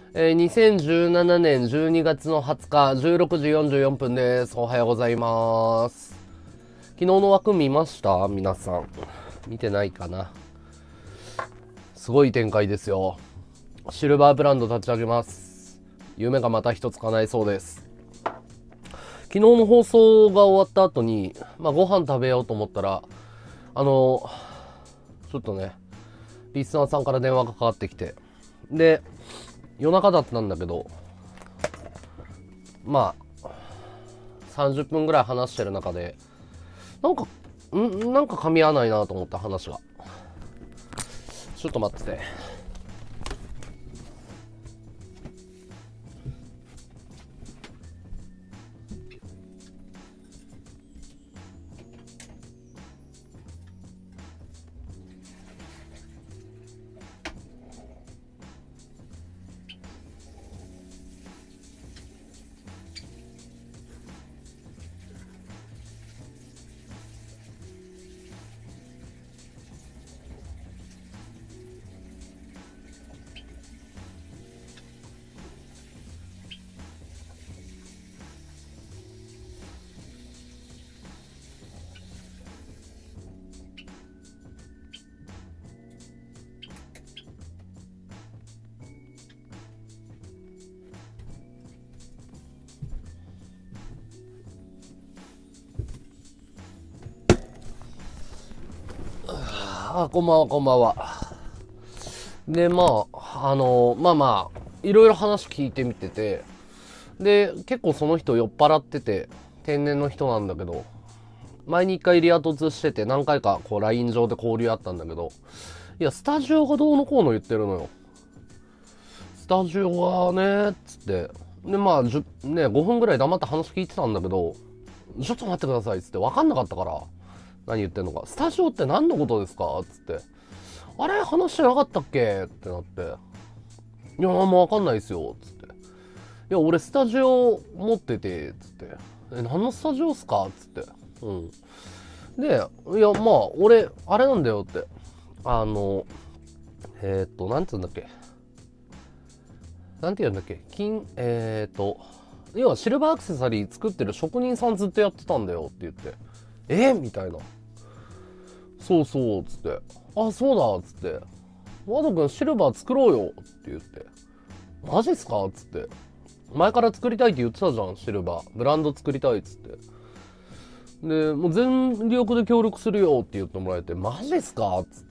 2017年12月の20日、16時44分です。おはようございます。昨日の枠見ました皆さん。見てないかな。すごい展開ですよ。シルバーブランド立ち上げます。夢がまた一つ叶いそうです。昨日の放送が終わった後に、ご飯食べようと思ったら、ちょっとね、リスナーさんから電話がかかってきて、で、夜中だったんだけど、30分ぐらい話してる中で、なんか噛み合わないなと思った話が。ちょっと待ってて。こんばんは、こんばんは。で、いろいろ話聞いてみてて、で、結構その人酔っ払ってて、天然の人なんだけど、前に一回リア突してて、何回かこう LINE 上で交流あったんだけど、いや、スタジオがどうのこうの言ってるのよ。スタジオがね、つって。で、5分ぐらい黙って話聞いてたんだけど、ちょっと待ってください、つって。分かんなかったから、何言ってんのか。スタジオって何のことですかつって。あれ話してなかったっけってなって。いや、もう分かんないですよ、つって。いや、俺スタジオ持ってて、つって。何のスタジオっすかつって。うん。で、いや、俺、あれなんだよって。なんて言うんだっけ。なんて言うんだっけ。要はシルバーアクセサリー作ってる職人さんずっとやってたんだよって言って。みたいな。そうそう、つって。あ、そうだ、つって。ワド君シルバー作ろうよって言って。マジっすかつって。前から作りたいって言ってたじゃん、シルバー。ブランド作りたいっつって。で、もう全力で協力するよって言ってもらえて、マジっすかつって。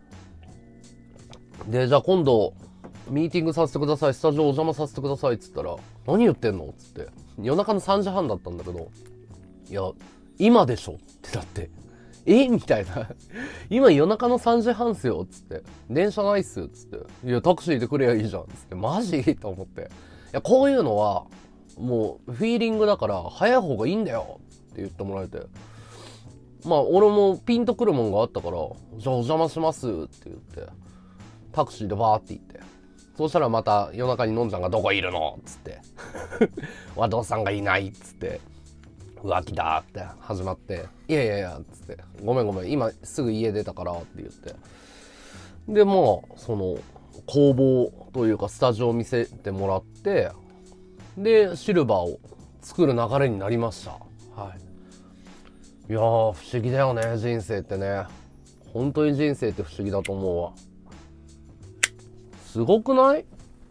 で、じゃあ今度、ミーティングさせてください、スタジオお邪魔させてくださいっつったら、何言ってんのつって。夜中の3時半だったんだけど、いや、今でしょってなって。みたいな。今夜中の3時半っすよ、つって。電車ないっす、つって。いや、タクシーで来ればいいじゃん、つって。マジと思って。いや、こういうのは、もう、フィーリングだから、早い方がいいんだよって言ってもらえて。俺もピンとくるもんがあったから、じゃあお邪魔しますって言って、タクシーでバーって行って。そうしたらまた夜中にのんちゃんがどこいるのつって。和道さんがいないっつって。浮気だって始まって、いやいやいやっつって、ごめんごめん今すぐ家出たからって言って、でその工房というかスタジオを見せてもらって、でシルバーを作る流れになりました。はい。いやー不思議だよね、人生ってね。本当に人生って不思議だと思うわ。すごくない？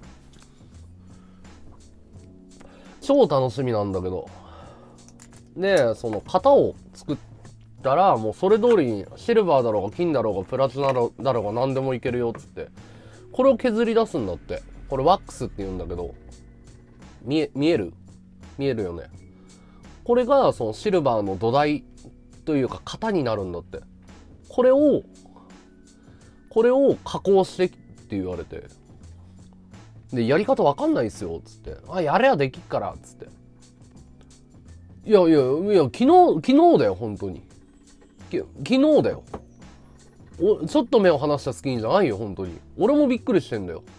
超楽しみなんだけど。で、その型を作ったら、もうそれ通りにシルバーだろうが金だろうがプラチナだろうが何でもいけるよっつって。これを削り出すんだって。これワックスって言うんだけど、見えるよね。これがそのシルバーの土台というか型になるんだって。これを加工してって言われて。で、やり方わかんないっすよ、つって。あ、やれやできっから、つって。いや、昨日だよ、本当に。昨日だよ。ちょっと目を離したスキンじゃないよ、本当に。俺もびっくりしてんだよ。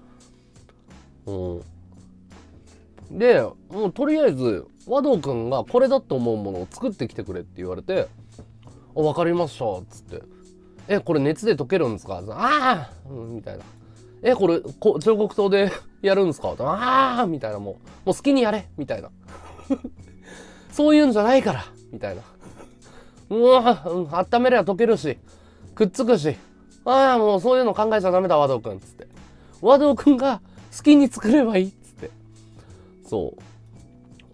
で、もうとりあえず、和道くんがこれだと思うものを作ってきてくれって言われて、わかりました、つって。これ熱で溶けるんですかああみたいな。 これ、彫刻刀でやるんですか？あーみたいな、もう好きにやれみたいな。そういうんじゃないからみたいな。温めりゃ溶けるし、くっつくし、もうそういうの考えちゃダメだ、和道くん。つって。和道くんが好きに作ればいいっつって。そう。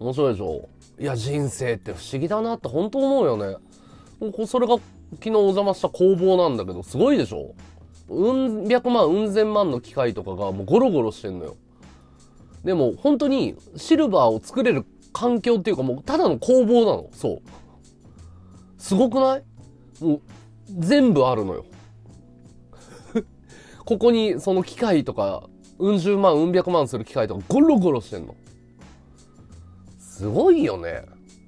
面白いでしょ？いや、人生って不思議だなって本当思うよね。それが昨日お邪魔した工房なんだけど、すごいでしょ？百万、千万の機械とかがもうゴロゴロしてんのよ。でも本当にシルバーを作れる環境っていうかもうただの工房なの。そう。すごくない？もう全部あるのよ。ここにその機械とか、十万、百万する機械とかゴロゴロしてんの。すごいよね。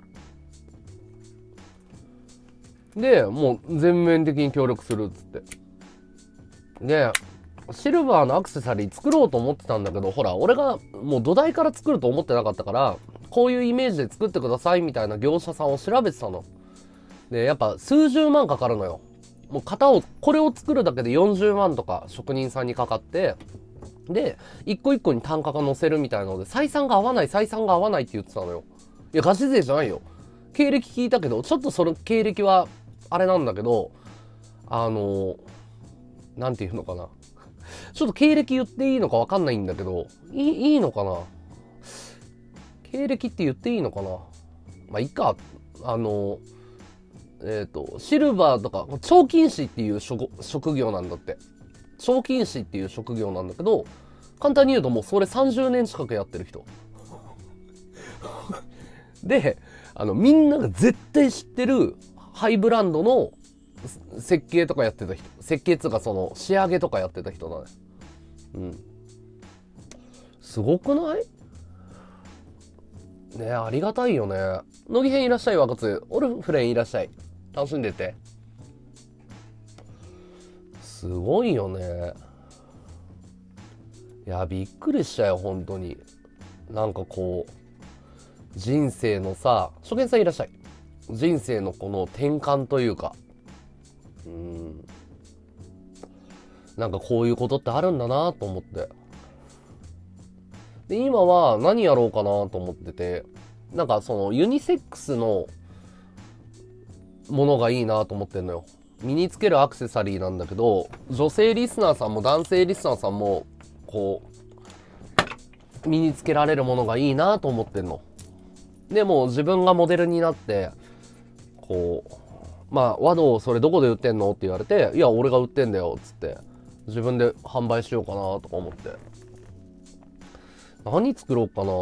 で、もう全面的に協力するっつって。で、シルバーのアクセサリー作ろうと思ってたんだけど、ほら、俺がもう土台から作ると思ってなかったから、こういうイメージで作ってくださいみたいな業者さんを調べてたの。で、やっぱ数十万かかるのよ。もうこれを作るだけで40万とか職人さんにかかって、で、一個一個に単価が乗せるみたいなので、採算が合わないって言ってたのよ。いや、ガチ勢じゃないよ。経歴聞いたけど、ちょっとその経歴は、あれなんだけど、なんていうのかな。ちょっと経歴言っていいのかわかんないんだけど、いいのかな？経歴って言っていいのかな？まあ、いいか。シルバーとか、彫金師っていう職業なんだって。彫金師っていう職業なんだけど、簡単に言うともうそれ30年近くやってる人。で、みんなが絶対知ってるハイブランドの設計とかやってた人。設計っていうかその仕上げとかやってた人だね。うん。すごくない？ねえ、ありがたいよね。乃木編いらっしゃい、若津。オルフレンいらっしゃい。楽しんでて。すごいよね。いや、びっくりしたよ、本当に。なんかこう、人生のさ、初見さんいらっしゃい。人生のこの転換というか、なんかこういうことってあるんだなと思って。で、今は何やろうかなと思ってて、なんかそのユニセックスのものがいいなと思ってんのよ。身につけるアクセサリーなんだけど、女性リスナーさんも男性リスナーさんも、こう、身につけられるものがいいなと思ってんの。でも自分がモデルになって、こう、まあ、和道それどこで売ってんのって言われて、いや、俺が売ってんだよ、つって。自分で販売しようかなとか思って。何作ろうかな。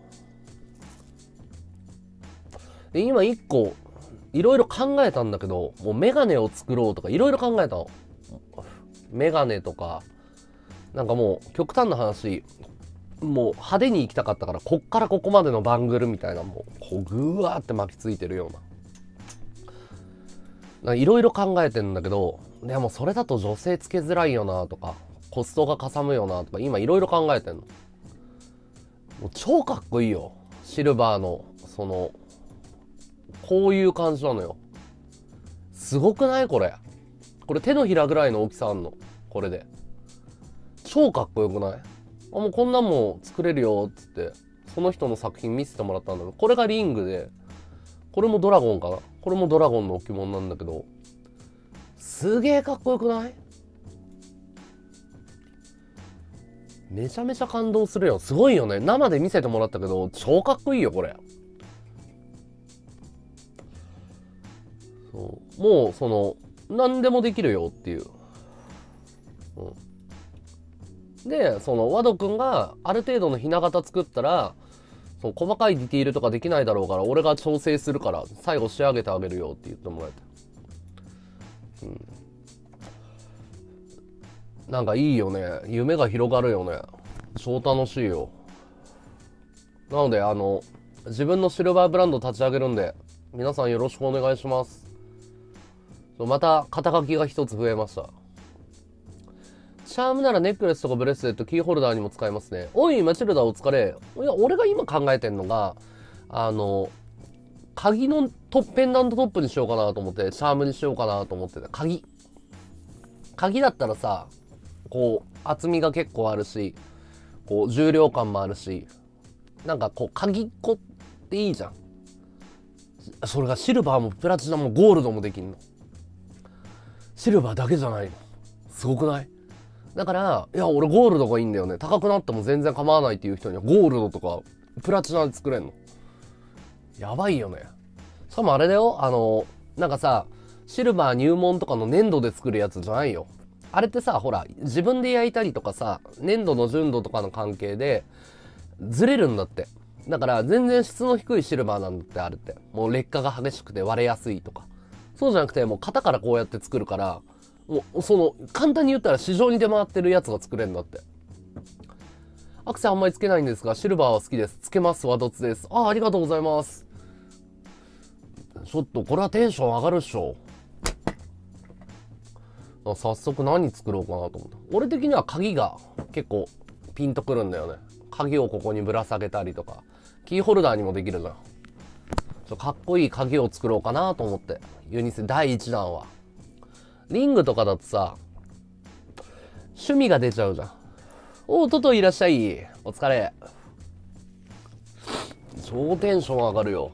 で、今一個、いろいろ考えたんだけど、もうメガネを作ろうとかいろいろ考えたの。メガネとか、なんかもう極端な話、もう派手に行きたかったから、こっからここまでのバングルみたいな、もう、こうぐわーって巻きついてるような。いろいろ考えてんだけど、でもそれだと女性つけづらいよなとか、コストがかさむよなとか、今いろいろ考えてんの。もう超かっこいいよ。シルバーの、こういう感じなのよ。すごくないこれ。これ手のひらぐらいの大きさあんの。これで。超かっこよくない？もうこんなんも作れるよ、つって、その人の作品見せてもらったんだけど、これがリングで、これもドラゴンかな？これもドラゴンの置物なんだけど、すげえかっこよくない？めちゃめちゃ感動するよ。すごいよね。生で見せてもらったけど、超かっこいいよ、これ。そう。もう、何でもできるよっていう。で、和道くんがある程度のひな形作ったら、細かいディティールとかできないだろうから、俺が調整するから、最後仕上げてあげるよって言ってもらえた。なんかいいよね。夢が広がるよね。超楽しいよ。なので、自分のシルバーブランド立ち上げるんで、皆さんよろしくお願いします。また、肩書きが一つ増えました。チャームならネックレスとかブレスレット、キーホルダーにも使えますね。おい、マチルダお疲れ。いや、俺が今考えてんのが、鍵のペンダントトップにしようかなと思って、チャームにしようかなと思ってた。鍵だったらさ、こう、 厚みが結構あるし、こう重量感もあるし、なんかこう鍵っ子っていいじゃん。それがシルバーもプラチナもゴールドもできんの。シルバーだけじゃないの。すごくない？だから、いや、俺ゴールドがいいんだよね。高くなっても全然構わないっていう人にはゴールドとかプラチナで作れんの。やばいよね。しかもあれだよ、なんかさ、シルバー入門とかの粘土で作るやつじゃないよ。あれってさ、ほら、自分で焼いたりとかさ、粘土の純度とかの関係で、ずれるんだって。だから全然質の低いシルバーなんだって、あれって。もう劣化が激しくて割れやすいとか。そうじゃなくて、もう型からこうやって作るから、もう簡単に言ったら市場に出回ってるやつが作れるんだって。アクセあんまりつけないんですが、シルバーは好きです。つけます、ワドツです。ありがとうございます。ちょっとこれはテンション上がるっしょ。早速何作ろうかなと思った。俺的には鍵が結構ピンとくるんだよね。鍵をここにぶら下げたりとか、キーホルダーにもできるじゃん。かっこいい鍵を作ろうかなと思って。ユニセ第1弾は。リングとかだとさ、趣味が出ちゃうじゃん。トトいらっしゃい。お疲れ。超テンション上がるよ。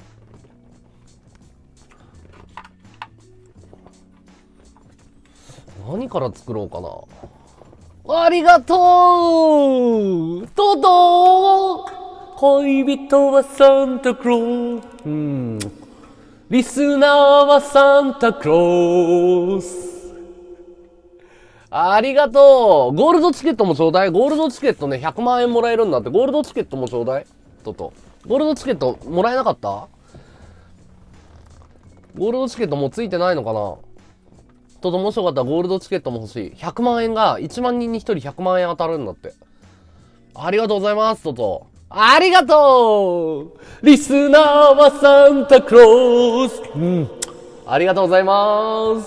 何から作ろうかな。ありがとうトト恋人はサンタクロース。リスナーはサンタクロース。ありがとう。ゴールドチケットもちょうだい。ゴールドチケットね、100万円もらえるんだって。ゴールドチケットもちょうだい。ゴールドチケットもらえなかった？ゴールドチケットもうついてないのかな？もしよかったらゴールドチケットも欲しい。100万円が1万人に1人100万円当たるんだって。ありがとうございます、ありがとうリスナーはサンタクロース。ありがとうございます。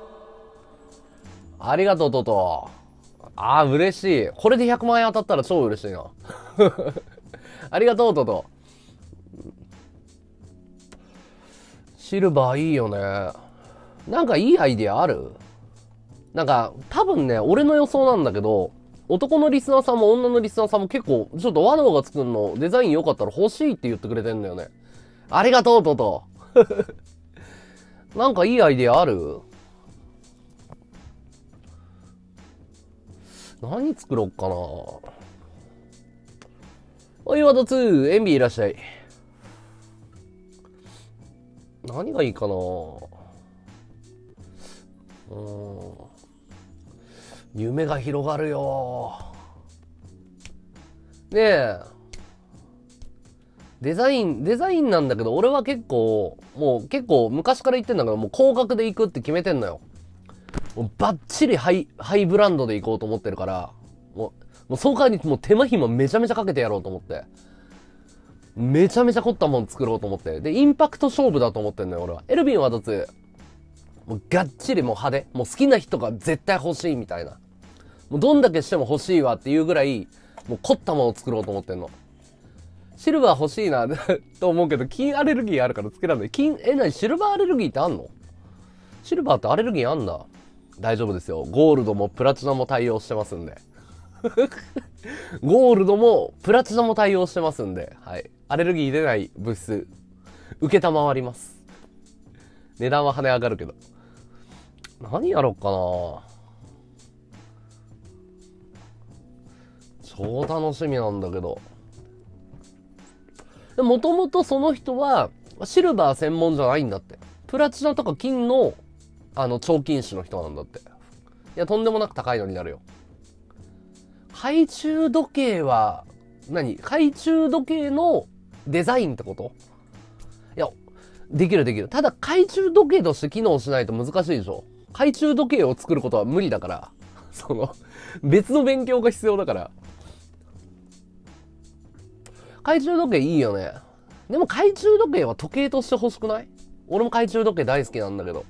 ありがとう、嬉しい。これで100万円当たったら超嬉しいな。ありがとう、シルバーいいよね。なんかいいアイディアある？なんか、多分ね、俺の予想なんだけど、男のリスナーさんも女のリスナーさんも結構、ちょっと和道が作るのデザイン良かったら欲しいって言ってくれてんだよね。ありがとう、なんかいいアイディアある？何作ろっかな。ワド2、エンビーいらっしゃい。何がいいかな。夢が広がるよ。ねえ。デザインなんだけど、俺は結構昔から言ってんだけど、もう高額で行くって決めてんのよ。もうバッチリハイブランドで行こうと思ってるから、もうその代わりもう手間暇めちゃめちゃかけてやろうと思って。めちゃめちゃ凝ったもん作ろうと思って。で、インパクト勝負だと思ってんのよ、俺は。エルヴィンはどっち？もうがっちりもう派手。もう好きな人が絶対欲しいみたいな。もうどんだけしても欲しいわっていうぐらい、もう凝ったものを作ろうと思ってんの。シルバー欲しいなと思うけど、金アレルギーあるからつけらんない。何シルバーアレルギーってあんの？シルバーってアレルギーあんだ。大丈夫ですよ。ゴールドもプラチナも対応してますんで。ゴールドもプラチナも対応してますんで、はい。アレルギー出ない物質、受けたまわります。値段は跳ね上がるけど。何やろっかな。超楽しみなんだけど。もともとその人は、シルバー専門じゃないんだって。プラチナとか金の、超金種の人なんだって。いや、とんでもなく高いのになるよ。懐中時計は、懐中時計のデザインってこと？いや、できる。ただ、懐中時計として機能しないと難しいでしょ。懐中時計を作ることは無理だから。別の勉強が必要だから。懐中時計いいよね。でも懐中時計は時計として欲しくない？俺も懐中時計大好きなんだけど。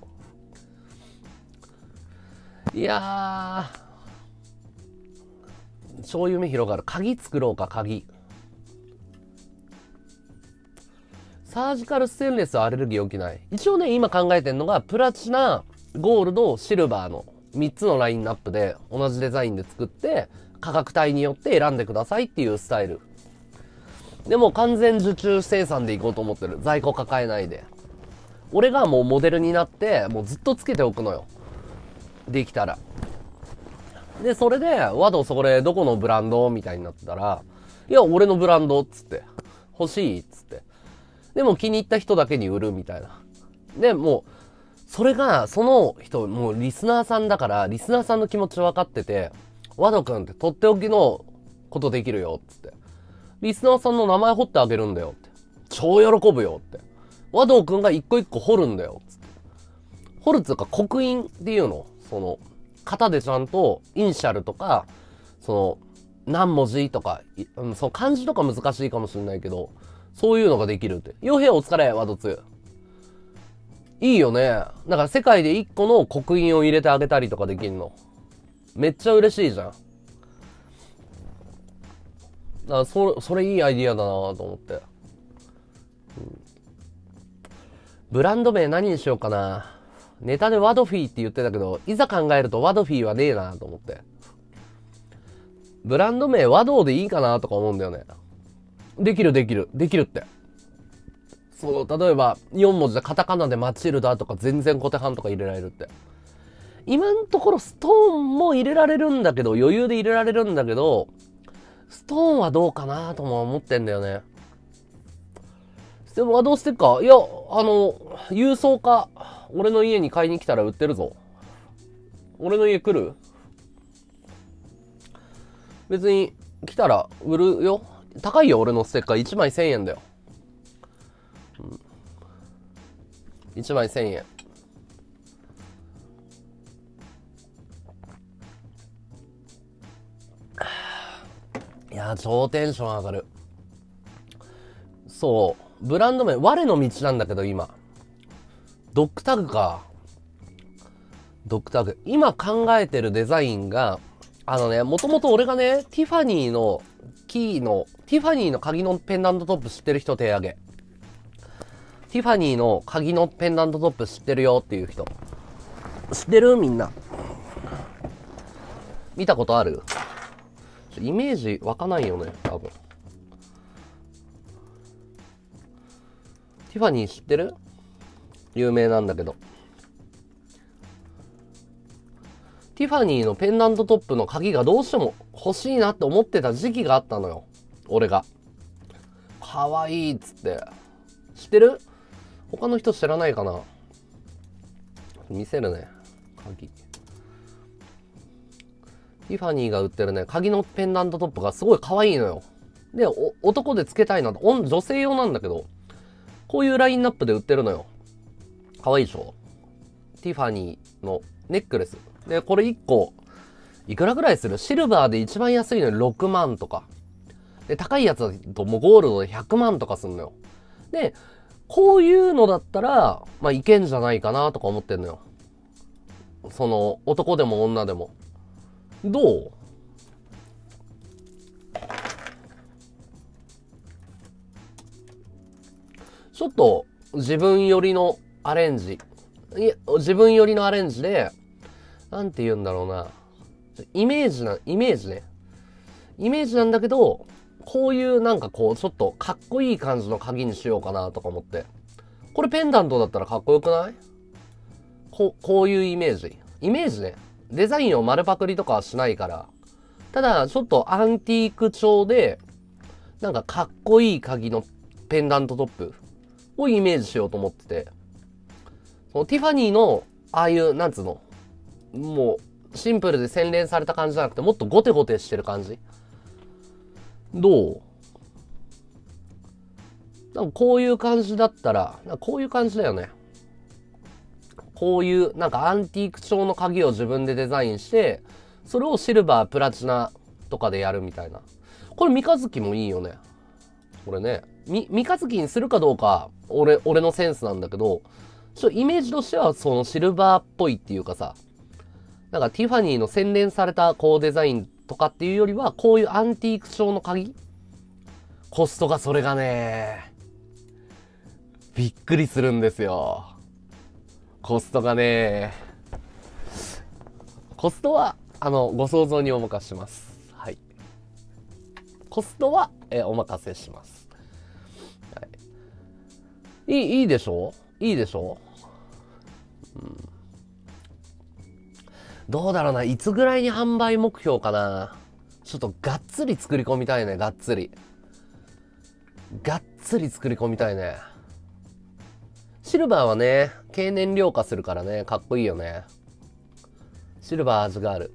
いやー、超夢広がる。鍵作ろうか、鍵。サージカルステンレスはアレルギー起きない。一応ね、今考えてんのが、プラチナ、ゴールド、シルバーの 3つのラインナップで同じデザインで作って、価格帯によって選んでくださいっていうスタイル。でも完全受注生産でいこうと思ってる。在庫抱えないで。俺がもうモデルになって、もうずっとつけておくのよ。できたら。で、それで、ワドそれどこのブランドみたいになったら、いや、俺のブランドっつって。欲しいっつって。でも気に入った人だけに売るみたいな。で、もう、それが、その人、もうリスナーさんだから、リスナーさんの気持ち分かってて、ワドくんってとっておきのことできるよっつって。リスナーさんの名前彫ってあげるんだよって。超喜ぶよって。ワドくんが一個一個彫るんだよっつって。彫るっつうか刻印っていうの。その、型でちゃんとイニシャルとか、その、何文字とか、その漢字とか難しいかもしれないけど、そういうのができるって。よへお疲れ、ワドツ。いいよね。だから世界で一個の刻印を入れてあげたりとかできんの。めっちゃ嬉しいじゃん。だからそれいいアイディアだなと思って。ブランド名何にしようかな。ネタでワドフィーって言ってたけど、いざ考えるとワドフィーはねえなと思って。ブランド名ワドーでいいかなとか思うんだよね。できるって。そう、例えば4文字でカタカナでマチルダとか全然コテハンとか入れられるって。今のところストーンも入れられるんだけど、余裕で入れられるんだけど、ストーンはどうかなとも思ってんだよね。でもどうしてっかいや、郵送か。俺の家に買いに来たら売ってるぞ。俺の家来る？別に来たら売るよ。高いよ、俺のステッカー。1枚1000円だよ。1枚1000円。いやー、超テンション上がる。そう。ブランド名、我の道なんだけど今。ドッグタグか。ドッグタグ。今考えてるデザインが、もともと俺がね、ティファニーの鍵のペンダントトップ知ってる人手挙げ。ティファニーの鍵のペンダントトップ知ってるよっていう人。知ってる？みんな。見たことある？イメージ湧かないよね、多分。ティファニー知ってる？有名なんだけど。ティファニーのペンダントトップの鍵がどうしても欲しいなって思ってた時期があったのよ。俺が。かわいいっつって。知ってる？他の人知らないかな？見せるね。鍵。ティファニーが売ってるね、鍵のペンダントトップがすごい可愛いのよ。で、男でつけたいなと。女性用なんだけど、こういうラインナップで売ってるのよ。可愛いでしょ？ティファニーのネックレス。で、これ1個、いくらぐらいする？シルバーで一番安いのに6万とか。で、高いやつだともうゴールドで100万とかすんのよ。で、こういうのだったら、まあ、いけんじゃないかなとか思ってんのよ。その、男でも女でも。どう？ちょっと、自分寄りのアレンジ。自分寄りのアレンジで、なんて言うんだろうな。イメージね。イメージなんだけど、こういうなんかこう、ちょっとかっこいい感じの鍵にしようかなとか思って。これペンダントだったらかっこよくない？こういうイメージ。イメージね。デザインを丸パクリとかはしないから。ただ、ちょっとアンティーク調で、なんかかっこいい鍵のペンダントトップをイメージしようと思ってて。そのティファニーの、ああいう、なんつうの、もう、シンプルで洗練された感じじゃなくて、もっとゴテゴテしてる感じ。どう？なんかこういう感じだったら、こういう感じだよね。こういう、なんかアンティーク調の鍵を自分でデザインして、それをシルバー、プラチナとかでやるみたいな。これ三日月もいいよね。これね。三日月にするかどうか、俺のセンスなんだけど、イメージとしてはそのシルバーっぽいっていうかさ、なんかティファニーの洗練されたこうデザインとかっていうよりは、こういうアンティーク調の鍵？コストがそれがね、びっくりするんですよ。コストがね、 コストは、ご想像にお任せします。はい。コストは、お任せします。はい。いいでしょ？いいでしょ？うん。どうだろうな。いつぐらいに販売目標かな。ちょっとがっつり作り込みたいね。がっつり作り込みたいね。シルバーはね、経年量化するからね、かっこいいよね。シルバー味がある。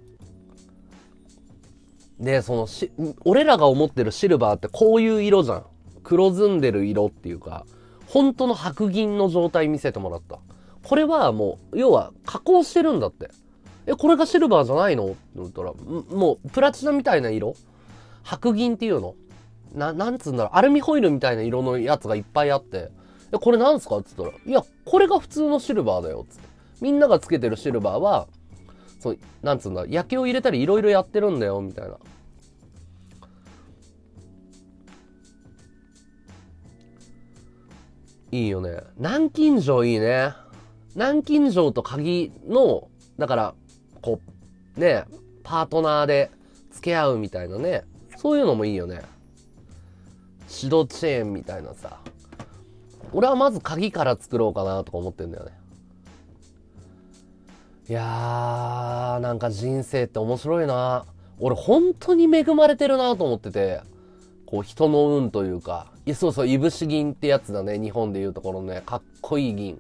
で、俺らが思ってるシルバーってこういう色じゃん。黒ずんでる色っていうか、本当の白銀の状態見せてもらった。これはもう、要は加工してるんだって。これがシルバーじゃないのって言ったら、もうプラチナみたいな色？白銀っていうの？なんつうんだろう、アルミホイルみたいな色のやつがいっぱいあって、これなんすかって言ったら、いや、これが普通のシルバーだよ。つって。みんながつけてるシルバーは、なんつうんだ、焼きを入れたりいろいろやってるんだよ、みたいな。いいよね。南京錠いいね。南京錠と鍵の、だから、こう、ね、パートナーで付け合うみたいなね。そういうのもいいよね。シドチェーンみたいなさ。俺はまず鍵から作ろうかなとか思ってんだよね。いやー、なんか人生って面白いな。俺本当に恵まれてるなと思ってて、こう人の運というか、そうそう、いぶし銀ってやつだね。日本でいうところのね、かっこいい銀。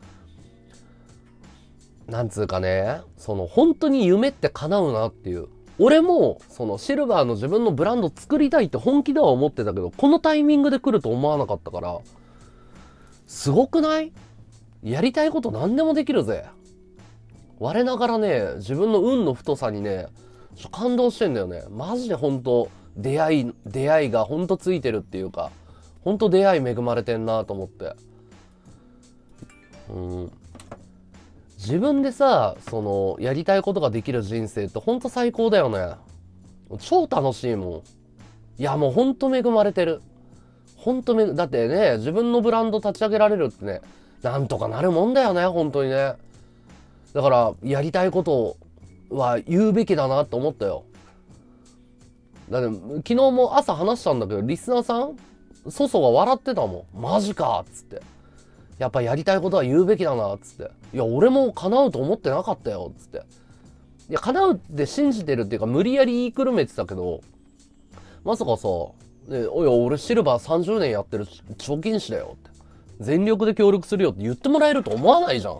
なんつうかね、本当に夢って叶うなっていう。俺も、シルバーの自分のブランド作りたいって本気では思ってたけど、このタイミングで来ると思わなかったから、すごくない？やりたいこと何でもできるぜ。我ながらね、自分の運の太さにね、感動してんだよね。マジで本当出会いが本当ついてるっていうか、本当出会い恵まれてんなと思って。うん。自分でさ、やりたいことができる人生って本当最高だよね。超楽しいもん。いや、もう本当恵まれてる。だってね、自分のブランド立ち上げられるってね、なんとかなるもんだよね、本当にね。だから、やりたいことは言うべきだなって思ったよ。だって、昨日も朝話したんだけど、リスナーさん、ソソが笑ってたもん。マジかっつって。やっぱやりたいことは言うべきだなっつって。いや、俺も叶うと思ってなかったよっつって。いや、叶うって信じてるっていうか、無理やり言いくるめてたけど、まさかさ、おい、俺シルバー30年やってる貯金士だよって。全力で協力するよって言ってもらえると思わないじゃん。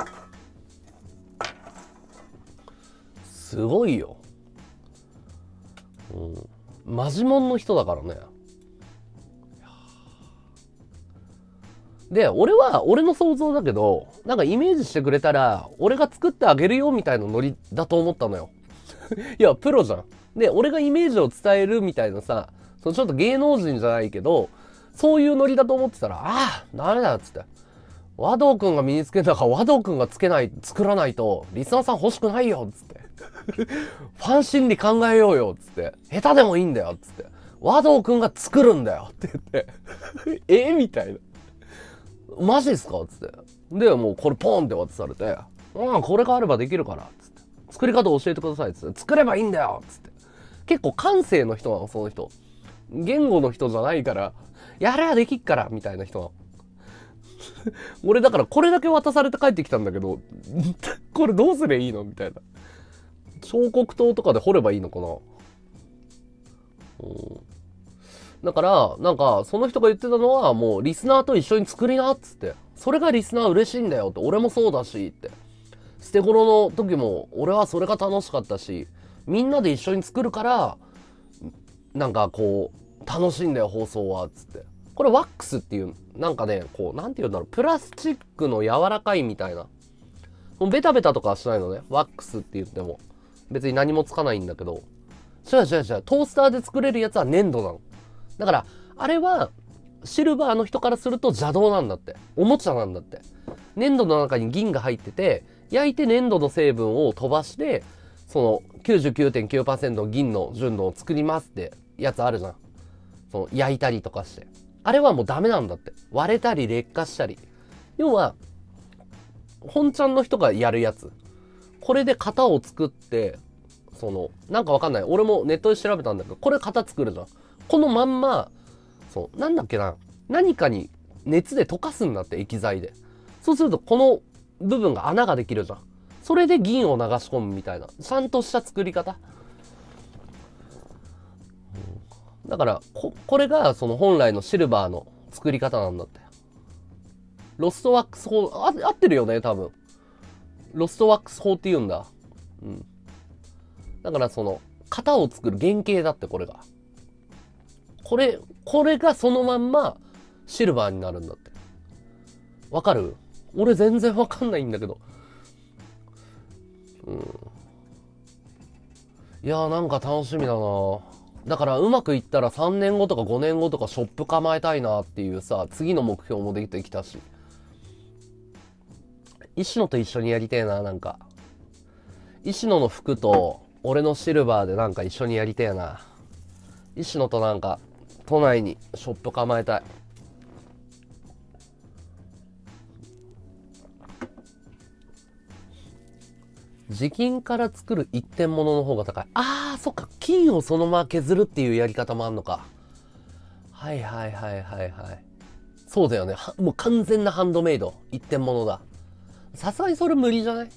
すごいよ。うん。マジモンの人だからね。で、俺の想像だけど、なんかイメージしてくれたら、俺が作ってあげるよみたいなノリだと思ったのよ。いや、プロじゃん。で、俺がイメージを伝えるみたいなさ、ちょっと芸能人じゃないけど、そういうノリだと思ってたら、ああ、ダメだっつって。和道くんが身につけたから和道くんが作らないと、リスナーさん欲しくないよっつって。ファン心理考えようよっつって。下手でもいいんだよっつって。和道くんが作るんだよって言ってみたいな。マジですかっつって。で、もうこれポンって渡されて、これがあればできるから、つって。作り方教えてください、つって。作ればいいんだよつって。結構感性の人なの、その人。言語の人じゃないから、やればできっから、みたいな人なの。俺だからこれだけ渡されて帰ってきたんだけど、これどうすりゃいいのみたいな。彫刻刀とかで彫ればいいのかな。だから、なんか、その人が言ってたのは、もう、リスナーと一緒に作りな、っつって。それがリスナー嬉しいんだよって、俺もそうだし、って。捨て頃の時も、俺はそれが楽しかったし、みんなで一緒に作るから、なんかこう、楽しいんだよ、放送は、つって。これワックスっていう、なんかね、こう、なんて言うんだろう、プラスチックの柔らかいみたいな。もうベタベタとかはしないのね、ワックスって言っても。別に何もつかないんだけど。違う、トースターで作れるやつは粘土なの。だから、あれは、シルバーの人からすると邪道なんだって。おもちゃなんだって。粘土の中に銀が入ってて、焼いて粘土の成分を飛ばして、99.9% の銀の純度を作りますってやつあるじゃん。焼いたりとかして。あれはもうダメなんだって。割れたり劣化したり。要は、本ちゃんの人がやるやつこれで型を作って、なんかわかんない。俺もネットで調べたんだけど、これ型作るじゃん。このまんま、なんだっけな。何かに熱で溶かすんだって、液剤で。そうすると、この部分が穴ができるじゃん。それで銀を流し込むみたいな。ちゃんとした作り方。だから、これが本来のシルバーの作り方なんだって。ロストワックス法、合ってるよね、多分。ロストワックス法って言うんだ。うん。だから型を作る原型だって、これが。これがそのまんまシルバーになるんだって。わかる？俺全然わかんないんだけど。うん。いやーなんか楽しみだな。だからうまくいったら3年後とか5年後とかショップ構えたいなっていうさ、次の目標もできてきたし。石野と一緒にやりてえな、なんか。石野の服と俺のシルバーでなんか一緒にやりてえな。石野となんか都内にショップ構えたい。自金から作る一点物の方が高い。あー、そっか。金をそのまま削るっていうやり方もあんのか。はいはいはいはいはい。そうだよね。もう完全なハンドメイド。一点物だ。さすがにそれ無理じゃない？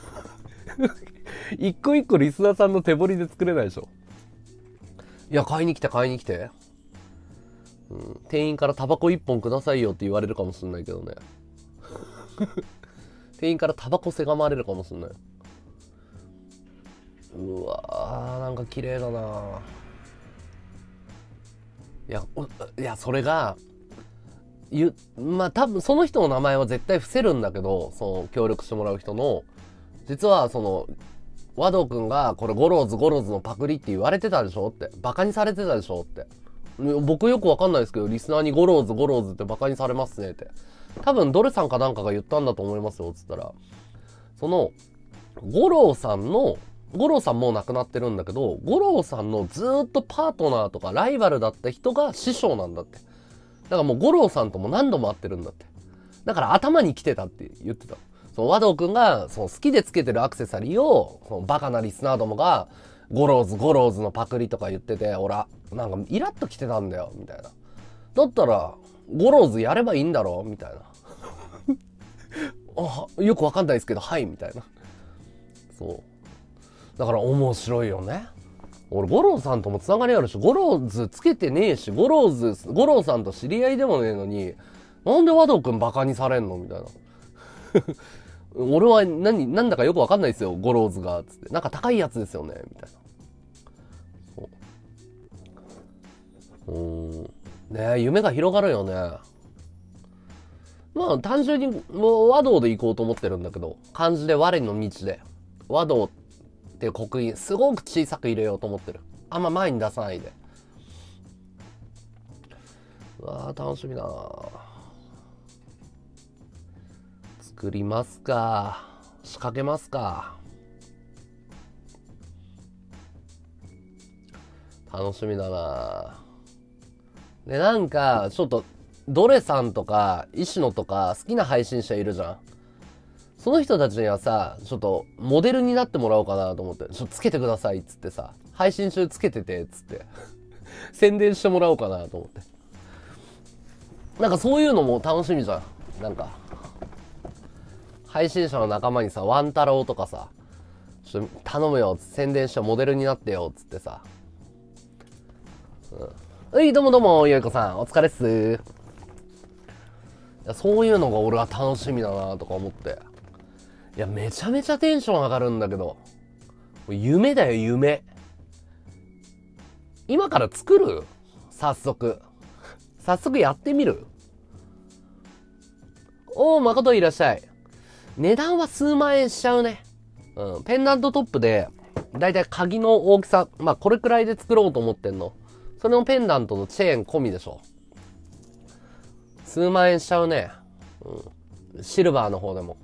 一個一個リスナーさんの手彫りで作れないでしょ。いや、買いに来て買いに来て。うん、店員からタバコ一本くださいよって言われるかもしんないけどね。店員からタバコせがまれるかもしんない。うわー、なんか綺麗だな。いや、それが、まあ多分その人の名前は絶対伏せるんだけど、協力してもらう人の、実は和道くんがこれゴローズのパクリって言われてたでしょって。バカにされてたでしょって。僕よくわかんないですけど、リスナーにゴローズってバカにされますねって。多分ドレさんかなんかが言ったんだと思いますよ、つったら。ゴローさんもう亡くなってるんだけど、ゴローさんのずーっとパートナーとかライバルだった人が師匠なんだって。だからもうゴローさんとも何度も会ってるんだって。だから頭に来てたって言ってた。和道くんが好きでつけてるアクセサリーをバカなリスナーどもがゴローズのパクリとか言ってて、俺なんかイラッと来てたんだよみたいな。だったらゴローズやればいいんだろみたいな。よくわかんないですけど、はいみたいな。そうだから面白いよね。俺ゴローさんともつながりあるし、ゴローズつけてねえし、ゴローさんと知り合いでもねえのに、なんで和道くんバカにされんのみたいな。俺はなんだかよくわかんないですよ、ゴローズが。つって。なんか高いやつですよねみたいな。ねえ、夢が広がるよね。まあ、単純にもう和道で行こうと思ってるんだけど、漢字で我の道で。和道っていう刻印、すごく小さく入れようと思ってる。あんま前に出さないで。うわー、楽しみだな。作りますか。仕掛けますか。楽しみだな。で、なんか、ちょっと、ドレさんとか、石野とか、好きな配信者いるじゃん。その人たちにはさ、ちょっと、モデルになってもらおうかなと思って、ちょっとつけてくださいっつってさ、配信中つけてて、つって、宣伝してもらおうかなと思って。なんかそういうのも楽しみじゃん。なんか、配信者の仲間にさ、ワンタロウとかさ、ちょっと頼むよ、宣伝してモデルになってよ、つってさ。はい、どうもどうも、よいこさん、お疲れっす。いや、そういうのが俺は楽しみだなとか思って。いや、めちゃめちゃテンション上がるんだけど。夢だよ、夢。今から作る？早速。早速やってみる？誠いらっしゃい。値段は数万円しちゃうね。うん。ペンダントトップで、だいたい鍵の大きさ、まあこれくらいで作ろうと思ってんの。それのペンダントのチェーン込みでしょ。数万円しちゃうね。うん。シルバーの方でも。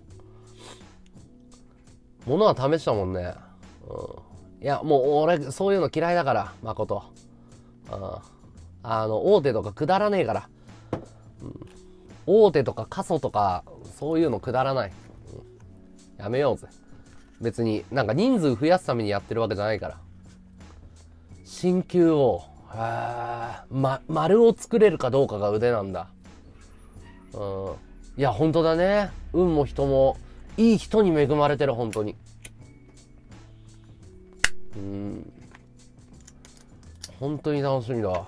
物は試したもんね。うん。いや、もう俺、そういうの嫌いだから、誠。うん。大手とかくだらねえから。うん。大手とか過疎とか、そういうのくだらない。うん、やめようぜ。 別になんか人数増やすためにやってるわけじゃないから。鍼灸を、丸を作れるかどうかが腕なんだ。いや、本当だね。運も人も、いい人に恵まれてる、本当に。本当に楽しみだ。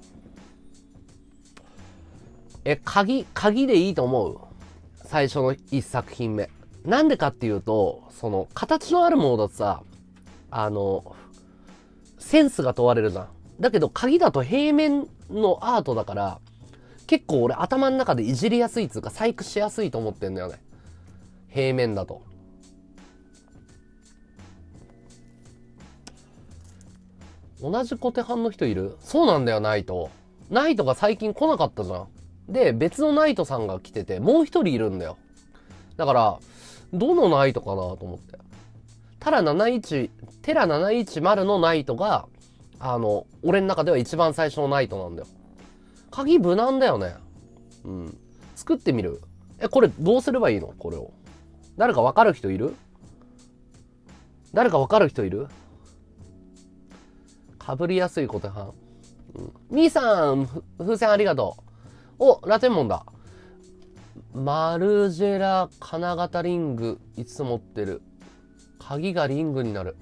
鍵でいいと思う？最初の一作品目。なんでかっていうと、その、形のあるものだとさ、センスが問われるじゃん。だけど、鍵だと平面のアートだから、結構俺頭の中でいじりやすいっつうか、細工しやすいと思ってんだよね。平面だと。同じ小手半の人いる？そうなんだよ、ナイト。ナイトが最近来なかったじゃん。で、別のナイトさんが来てて、もう一人いるんだよ。だから、どのナイトかなと思って。テラ710のナイトが、俺の中では一番最初のナイトなんだよ。鍵無難だよね。作ってみる？これどうすればいいの？これを。誰かわかる人いる？かぶりやすい小手半。みーさん、風船ありがとう。お、ラテンモンだ。マルジェラ金型リング5つ持ってる。鍵がリングになる。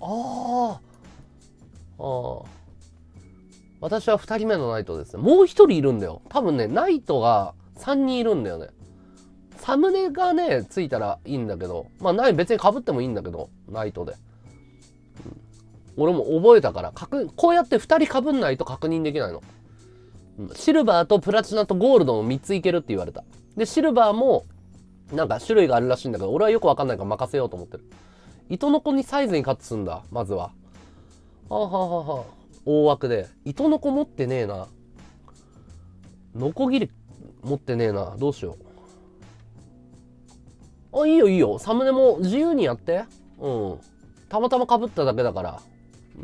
私は2人目のナイトですね。もう1人いるんだよ。多分ね、ナイトが3人いるんだよね。サムネがね、ついたらいいんだけど、まあ、別に被ってもいいんだけど、ナイトで。俺も覚えたから、こうやって2人被んないと確認できないの。シルバーとプラチナとゴールドの3ついけるって言われた。で、シルバーも、なんか種類があるらしいんだけど、俺はよくわかんないから任せようと思ってる。糸の子にサイズにカットすんだ、まずは。大枠で。糸の子持ってねえな。ノコギリ持ってねえな。どうしよう。いいよ。サムネも自由にやって。たまたま被っただけだから。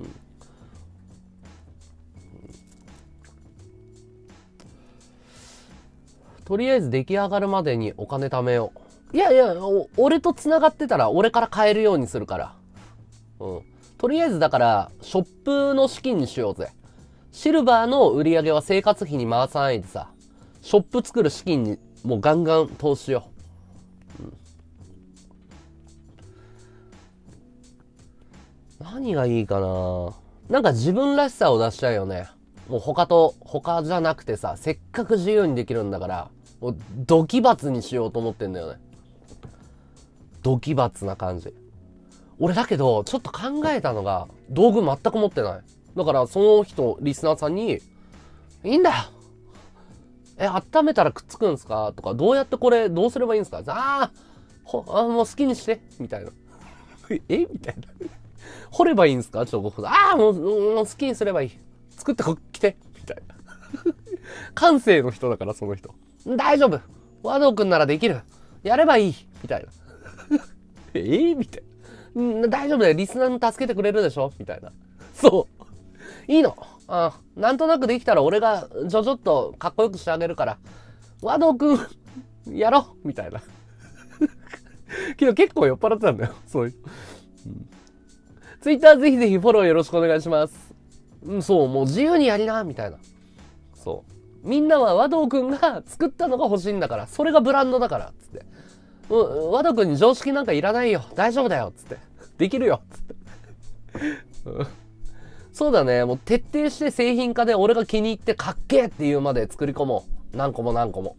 とりあえず出来上がるまでにお金貯めよう。いや、俺と繋がってたら俺から買えるようにするから。とりあえずだから、ショップの資金にしようぜ。シルバーの売り上げは生活費に回さないでさ、ショップ作る資金にもうガンガン投資しよう。何がいいかな。なんか自分らしさを出したいよね。もう他じゃなくてさ、せっかく自由にできるんだから、もうド奇抜にしようと思ってんだよね。ド奇抜な感じ。俺だけど、ちょっと考えたのが、道具全く持ってない。だからその人、リスナーさんに、いいんだよ、温めたらくっつくんすかとか、どうやってこれ、どうすればいいんすか？もう好きにして、みたいな。みたいな。掘ればいいんすか？もう好きにすればいい。作ってきて、みたいな。感性の人だから、その人。大丈夫、和道くんならできる、やればいい、みたいな。みたいな。大丈夫だよ、リスナーも助けてくれるでしょみたいな。そう。いいの。なんとなくできたら俺がちょっとかっこよくしてあげるから、和道くん、やろうみたいな。けど結構酔っ払ってたんだよ、そういう。ツイッターぜひぜひフォローよろしくお願いします。そう、もう自由にやりな、みたいな。そう。みんなは和道くんが作ったのが欲しいんだから、それがブランドだから、つって。和道くんに常識なんかいらないよ。大丈夫だよ、つって。できるよ、つって。そうだね。もう徹底して製品化で俺が気に入ってかっけーっていうまで作り込もう。何個も。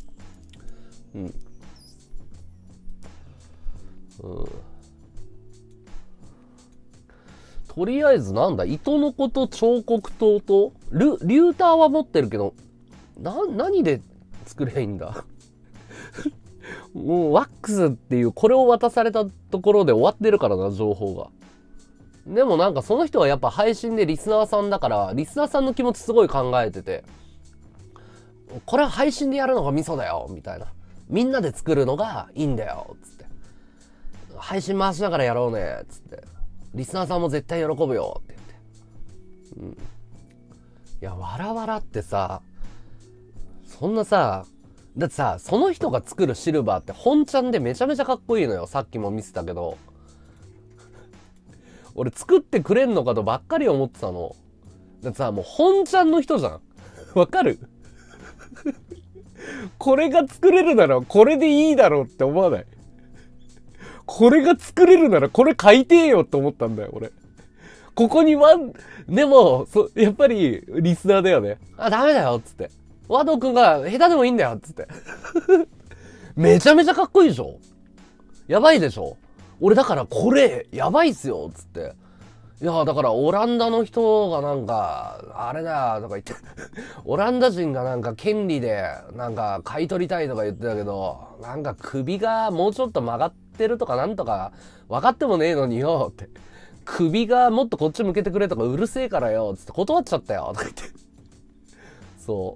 とりあえずなんだ、糸の子と彫刻刀と、リューターは持ってるけど、何で作ればいいんだ。もうワックスっていうこれを渡されたところで終わってるからな、情報が。でもなんかその人はやっぱ配信でリスナーさんだから、リスナーさんの気持ちすごい考えてて、これは配信でやるのがミソだよ、みたいな。みんなで作るのがいいんだよ、つって。配信回しながらやろうね、つって。リスナーさんも絶対喜ぶよ、って言って。いや、わらわらってさ、そんなさ、だってさ、その人が作るシルバーって本ちゃんでめちゃめちゃかっこいいのよ。さっきも見せたけど。 俺作ってくれんのかとばっかり思ってたの。だってさ、もう本ちゃんの人じゃん。わかる？これが作れるならこれでいいだろうって思わない？これが作れるならこれ書いてよって思ったんだよ、俺。ここにでも、やっぱりリスナーだよね。あ、ダメだよ、つって。和道くんが下手でもいいんだよ、つって。めちゃめちゃかっこいいでしょ？やばいでしょ？俺だからこれ、やばいっすよ、つって。いや、だからオランダの人がなんか、あれだよ、とか言って。オランダ人がなんか権利で、なんか買い取りたいとか言ってたけど、なんか首がもうちょっと曲がってるとかなんとか、分かってもねえのによ、って。首がもっとこっち向けてくれとかうるせえからよ、つって断っちゃったよ、とか言って。そう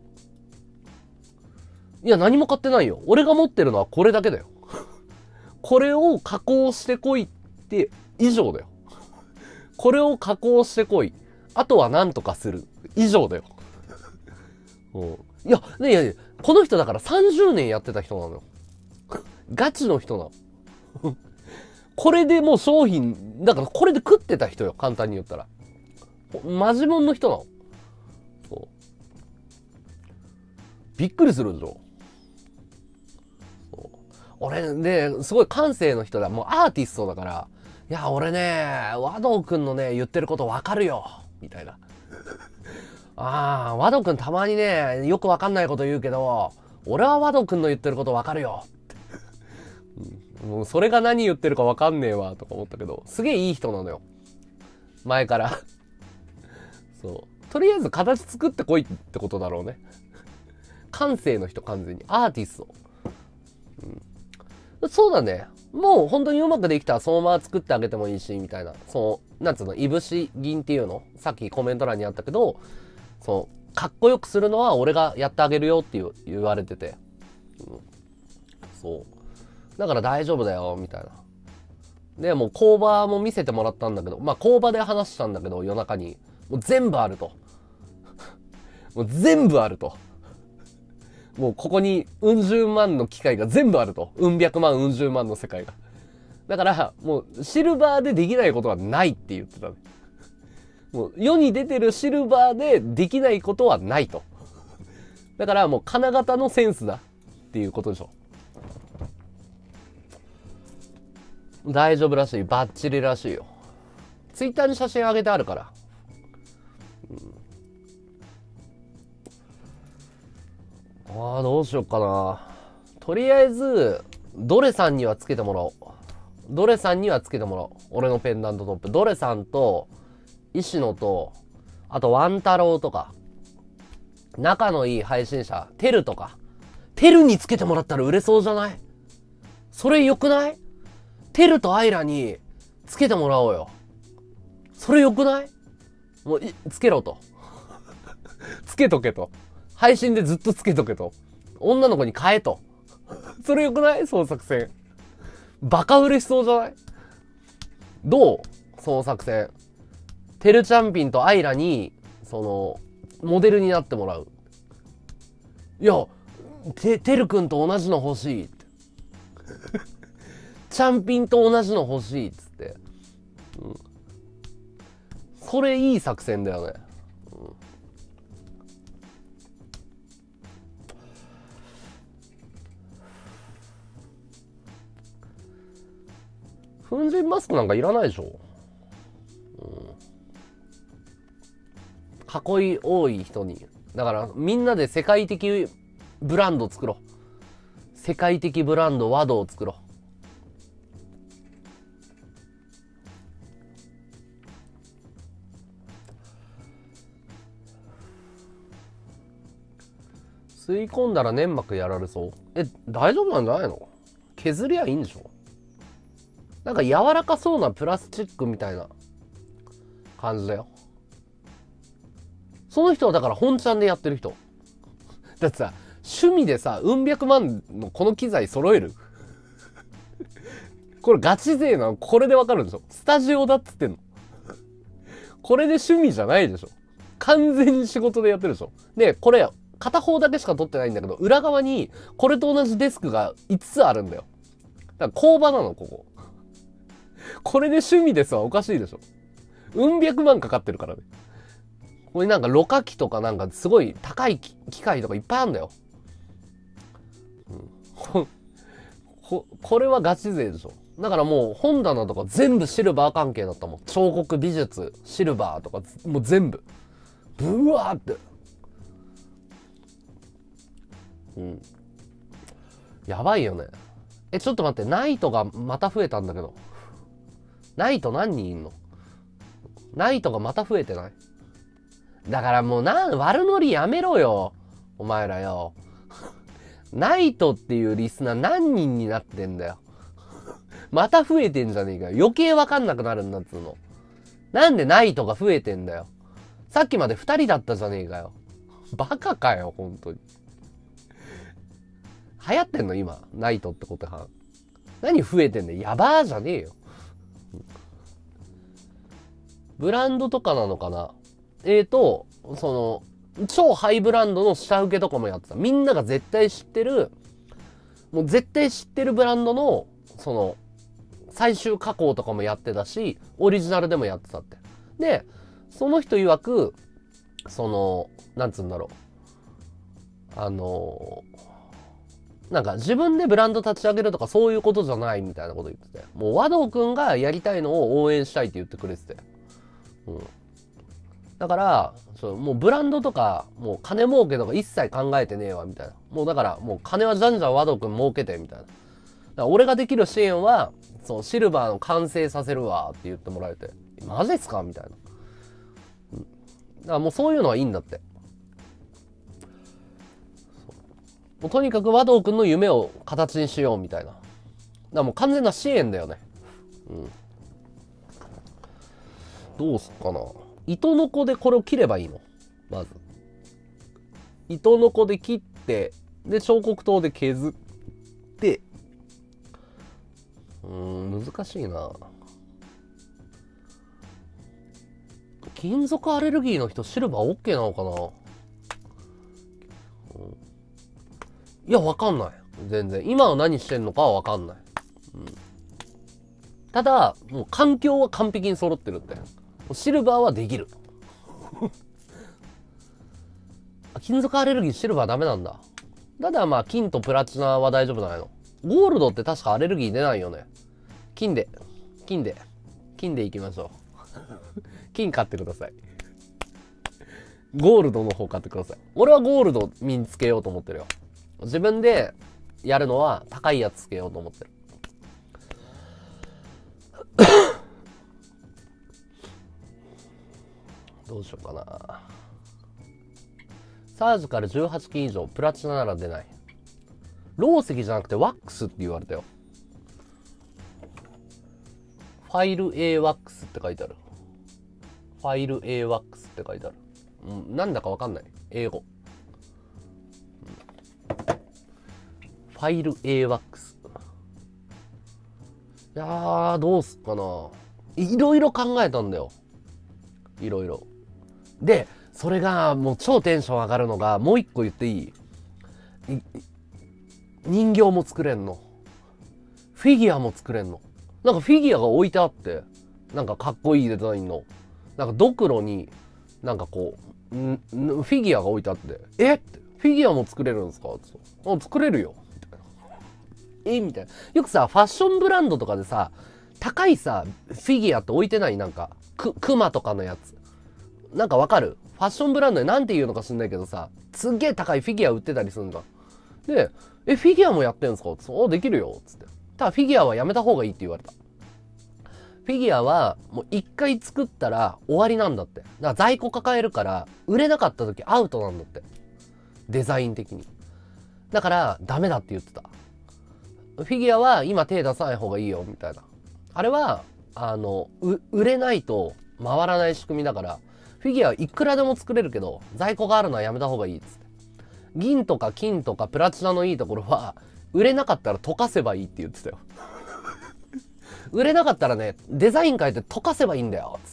。いや、何も買ってないよ。俺が持ってるのはこれだけだよ。これを加工してこいって以上だよ。これを加工してこい。あとは何とかする。以上だよ。いや、いやいや、この人だから30年やってた人なのよ。ガチの人なの。これでもう商品、だからこれで食ってた人よ。簡単に言ったら。マジモンの人なの。そうびっくりするでしょ。俺ね、すごい感性の人だ。もうアーティストだから、いや、俺ね、和道くんのね、言ってることわかるよ。みたいな。ああ、和道くんたまにね、よくわかんないこと言うけど、俺は和道くんの言ってることわかるよ。もうそれが何言ってるかわかんねえわ、とか思ったけど、すげえいい人なのよ。前から。そう。とりあえず形作ってこいってことだろうね。感性の人完全に。アーティスト。そうだね。もう本当にうまくできたらそのまま作ってあげてもいいし、みたいな。なんつうの、いぶし銀っていうのさっきコメント欄にあったけど、かっこよくするのは俺がやってあげるよって言われてて。そう。だから大丈夫だよ、みたいな。で、もう工場も見せてもらったんだけど、まあ工場で話したんだけど、夜中に。もう全部あると。もう全部あると。もうここにうん十万の機械が全部あると。うん百万、うん十万の世界が。だから、もうシルバーでできないことはないって言ってたね。もう世に出てるシルバーでできないことはないと。だからもう金型のセンスだっていうことでしょ。大丈夫らしい。バッチリらしいよ。ツイッターに写真あげてあるから。どうしよっかな。とりあえず、ドレさんにはつけてもらおう。ドレさんにはつけてもらおう。俺のペンダントトップ。ドレさんと、石野と、あとワンタロウとか、仲のいい配信者、テルとか。テルにつけてもらったら売れそうじゃない？それ良くない？テルとアイラにつけてもらおうよ。それ良くない？もう、つけろと。つけとけと。配信でずっとつけとけと。女の子に買えと。それ良くない？その作戦。バカ売れしそうじゃない？どう？その作戦。テルチャンピンとアイラに、モデルになってもらう。いや、テル君と同じの欲しいって。チャンピンと同じの欲しいっつって。それいい作戦だよね。粉塵マスクなんかいらないでしょ。囲い多い人に。だからみんなで世界的ブランド作ろう。世界的ブランド和道を作ろう。吸い込んだら粘膜やられそう。大丈夫なんじゃないの？削りゃいいんでしょ？なんか柔らかそうなプラスチックみたいな感じだよ。その人はだから本ちゃんでやってる人。だってさ、趣味でさ、うん百万のこの機材揃える？これガチ勢なの？これでわかるでしょ？スタジオだっつってんの。これで趣味じゃないでしょ？完全に仕事でやってるでしょ？で、これ、片方だけしか撮ってないんだけど、裏側にこれと同じデスクが5つあるんだよ。だから工場なの、ここ。これで趣味ですはおかしいでしょ？ うん百万かかってるからね。これなんかろ過器とかなんかすごい高い機械とかいっぱいあるんだよ。これはガチ勢でしょ。だからもう本棚とか全部シルバー関係だったもん。彫刻美術、シルバーとかもう全部。ブワーって。やばいよね。ちょっと待って、ナイトがまた増えたんだけど。ナイト何人いんの？ナイトがまた増えてない？だからもう悪ノリやめろよ。お前らよ。ナイトっていうリスナー何人になってんだよ。また増えてんじゃねえかよ。余計わかんなくなるんだっつうの。なんでナイトが増えてんだよ。さっきまで2人だったじゃねえかよ。バカかよ、本当に。流行ってんの今、ナイトってことは。何増えてんだよ。やばーじゃねえよ。ブランドとかなのかな。超ハイブランドの下請けとかもやってた。みんなが絶対知ってる、もう絶対知ってるブランドの、最終加工とかもやってたし、オリジナルでもやってたって。で、その人曰く、なんつうんだろう。なんか自分でブランド立ち上げるとかそういうことじゃないみたいなこと言ってて。もう和道くんがやりたいのを応援したいって言ってくれてて。だから、もうブランドとか、もう金儲けとか一切考えてねえわ、みたいな。もうだから、もう金はじゃんじゃん和道くん儲けて、みたいな。だから俺ができる支援は、シルバーの完成させるわ、って言ってもらえて。マジっすかみたいな。だからもうそういうのはいいんだって。もうとにかく和道くんの夢を形にしよう、みたいな。だからもう完全な支援だよね。どうすっかな。糸のこでこれを切ればいいの？まず。糸のこで切って、で、彫刻刀で削って、難しいな。金属アレルギーの人、シルバー OK なのかな？いや、わかんない。全然。今は何してんのかはわかんない。ただ、もう環境は完璧に揃ってるって。シルバーはできる。金属アレルギーシルバーダメなんだ。ただまあ金とプラチナは大丈夫じゃないの？ゴールドって確かアレルギー出ないよね。金でいきましょう。金買ってください。ゴールドの方買ってください。俺はゴールド身につけようと思ってるよ。自分でやるのは高いやつつけようと思ってる。どうしようかな。サージカル18金以上、プラチナなら出ない。ロー石じゃなくてワックスって言われたよ。ファイル A ワックスって書いてある。ファイル A ワックスって書いてある。なんだかわかんない。英語。ファイル A ワックス。いやー、どうすっかな。いろいろ考えたんだよ。いろいろ。で、それがもう超テンション上がるのが、もう一個言っていい？人形も作れんの。フィギュアも作れんの。なんかフィギュアが置いてあって、なんかかっこいいデザインの。なんかドクロに、なんかこう、フィギュアが置いてあって、って、フィギュアも作れるんですか？作れるよ。みたいな。みたいな。よくさ、ファッションブランドとかでさ、高いさ、フィギュアって置いてない？なんか、クマとかのやつ。なんかわかる？ファッションブランドでなんて言うのか知んないけどさ、すっげえ高いフィギュア売ってたりするんじゃん。で、フィギュアもやってんすか？できるよ。つって。ただフィギュアはやめた方がいいって言われた。フィギュアはもう一回作ったら終わりなんだって。だから在庫抱えるから売れなかった時アウトなんだって。デザイン的に。だからダメだって言ってた。フィギュアは今手出さない方がいいよみたいな。あれは売れないと回らない仕組みだから、フィギュアいくらでも作れるけど在庫があるのはやめた方がいいっつって。銀とか金とかプラチナのいいところは売れなかったら溶かせばいいって言ってたよ。売れなかったらね、デザイン変えて溶かせばいいんだよつって。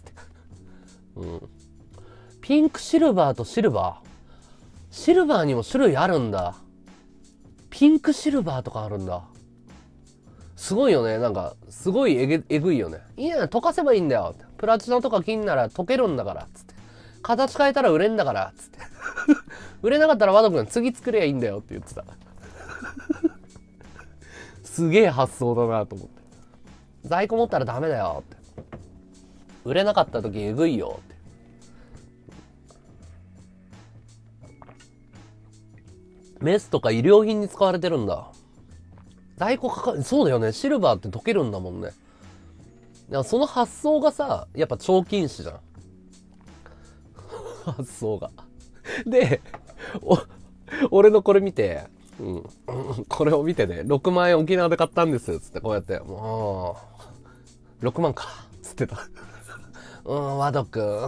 ピンクシルバーとシルバー。シルバーにも種類あるんだ。ピンクシルバーとかあるんだ。すごいよね。なんか、すごいえぐいよね。いいね、溶かせばいいんだよ。 プラチナとか金なら溶けるんだから、つって。形変えたら売れんだから、つって。売れなかったらワド君次作ればいいんだよって言ってた。すげえ発想だなと思って。在庫持ったらダメだよって。売れなかった時えぐいよって。メスとか医療品に使われてるんだ。在庫かか、そうだよね。シルバーって溶けるんだもんね。だからその発想がさ、やっぱ超禁止じゃん。発想が。で、俺のこれ見て、これを見てね、6万円沖縄で買ったんです、つってこうやって、もう、6万か、つってた。ワドくんって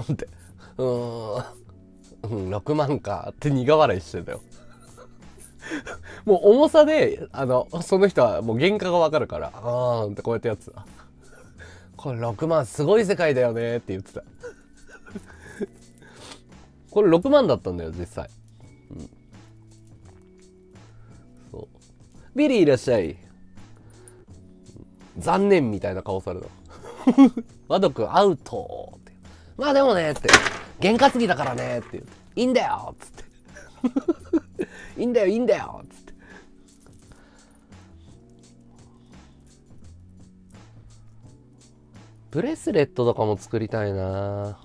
、6万かって苦笑いしてたよ。もう重さで、その人はもう原価がわかるから、ってこうやってやつだ。これ6万すごい世界だよねって言ってた。これ6万だったんだよ、実際。そう。ビリーいらっしゃい。残念みたいな顔された。ワド君アウトって。まあでもねって。原価継ぎだからねって言って。いいんだよつって。いいんだよいいんだよつって。ブレスレットとかも作りたいな。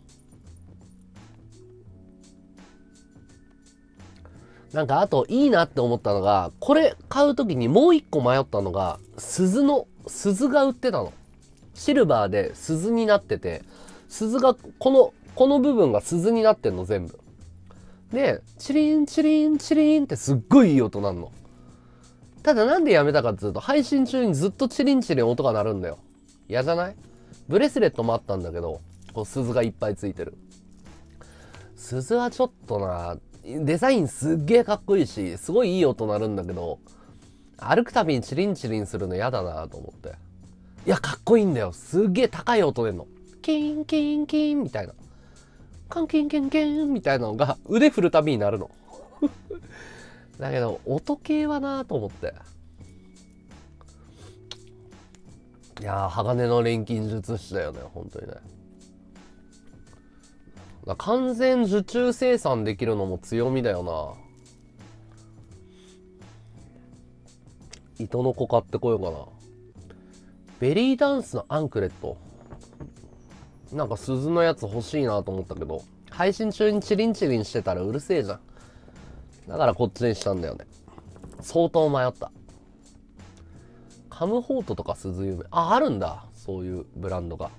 なんかあといいなって思ったのが、これ買うときにもう一個迷ったのが、鈴が売ってたの。シルバーで鈴になってて、鈴が、この部分が鈴になってんの全部。で、チリンチリンチリンってすっごいいい音なんの。ただなんでやめたかっていうと、配信中にずっとチリンチリン音が鳴るんだよ。嫌じゃない？ブレスレットもあったんだけど、こう鈴がいっぱいついてる。鈴はちょっとな、デザインすっげえかっこいいし、すごいいい音鳴るんだけど、歩くたびにチリンチリンするの嫌だなと思って。いや、かっこいいんだよ。すっげえ高い音出んの。キンキンキンみたいな。カンキンキンキンみたいなのが腕振るたびになるの。だけど、音系はなと思って。いやー、鋼の錬金術師だよね、本当にね。完全受注生産できるのも強みだよな。糸の子買ってこようかな。ベリーダンスのアンクレット。なんか鈴のやつ欲しいなと思ったけど、配信中にチリンチリンしてたらうるせえじゃん。だからこっちにしたんだよね。相当迷った。カムホートとか鈴有名。あるんだ。そういうブランドが。